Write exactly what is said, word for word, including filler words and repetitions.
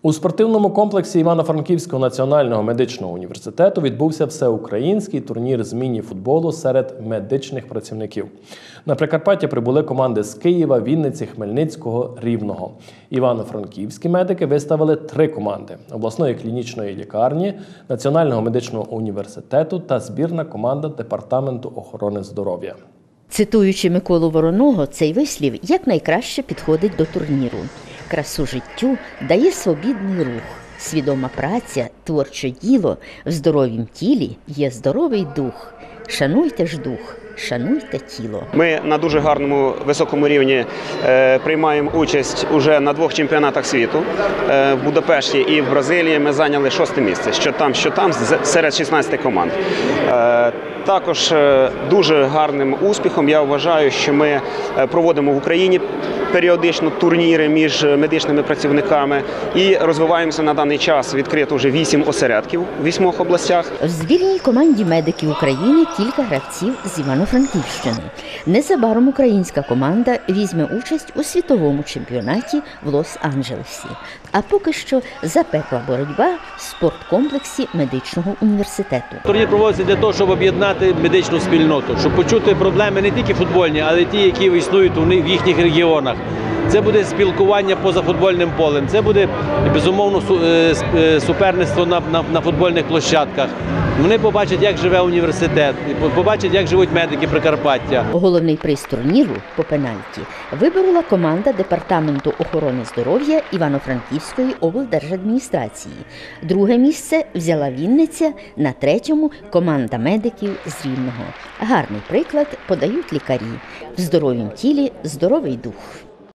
У спортивному комплексі Івано-Франківського національного медичного університету відбувся всеукраїнський турнір з міні-футболу серед медичних працівників. На Прикарпаття прибули команди з Києва, Вінниці, Хмельницького, Рівного. Івано-франківські медики виставили три команди – обласної клінічної лікарні, Національного медичного університету та збірна команда Департаменту охорони здоров'я. Цитуючи Миколу Вороного, цей вислів якнайкраще підходить до турніру. Красу життю дає свобідний рух, свідома праця, творче діло, в здоровім тілі є здоровий дух. Шануйте ж дух, шануйте тіло. Ми на дуже гарному, високому рівні е, приймаємо участь уже на двох чемпіонатах світу. Е, в Будапешті і в Бразилії ми зайняли шосте місце, що там, що там, серед шістнадцяти команд. Е, також е, дуже гарним успіхом я вважаю, що ми проводимо в Україні періодично турніри між медичними працівниками і розвиваємося на даний час. Відкрито вже вісім осередків у вісьмох областях. В збірній команді медиків України кілька гравців з Івано-Франківщини. Незабаром українська команда візьме участь у світовому чемпіонаті в Лос-Анджелесі. А поки що запекла боротьба в спорткомплексі медичного університету. Турнір проводиться для того, щоб об'єднати медичну спільноту, щоб почути проблеми не тільки футбольні, але й ті, які існують в їхніх регіонах. Це буде спілкування поза футбольним полем, це буде, безумовно, суперництво на, на, на футбольних площадках. Вони побачать, як живе університет, побачать, як живуть медики Прикарпаття. Головний приз турніру по пенальті виборола команда Департаменту охорони здоров'я Івано-Франківської облдержадміністрації. Друге місце взяла Вінниця, на третьому – команда медиків з Рівного. Гарний приклад подають лікарі. В здоровім тілі – здоровий дух.